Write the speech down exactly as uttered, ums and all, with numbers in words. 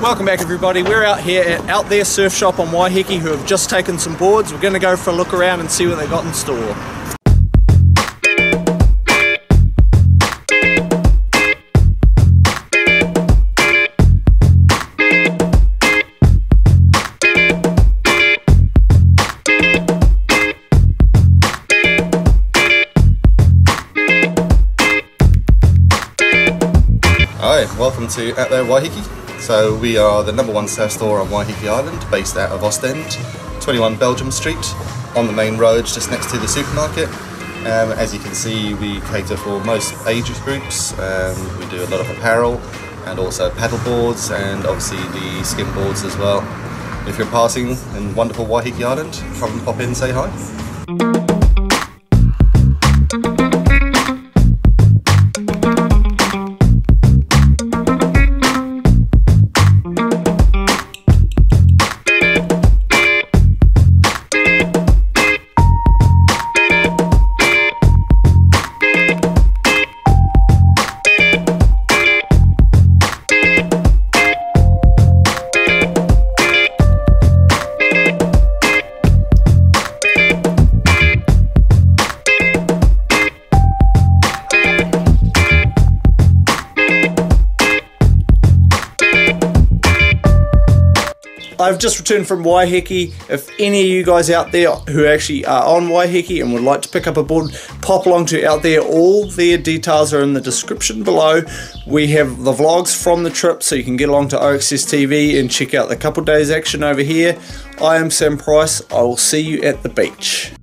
Welcome back everybody, we're out here at Out There Surf Shop on Waiheke who have just taken some boards. We're going to go for a look around and see what they got in store. Hi, welcome to Out There Waiheke. So we are the number one surf store on Waiheke Island, based out of Ostend, twenty-one Belgium Street, on the main road just next to the supermarket. Um, as you can see, we cater for most age groups. Um, we do a lot of apparel and also paddle boards and obviously the skin boards as well. If you're passing in wonderful Waiheke Island, come and pop in and say hi. I've just returned from Waiheke. If any of you guys out there who actually are on Waiheke and would like to pick up a board, pop along to Out There. All their details are in the description below. We have the vlogs from the trip so you can get along to O X S T V and check out the couple days action over here. I am Sam Price. I will see you at the beach.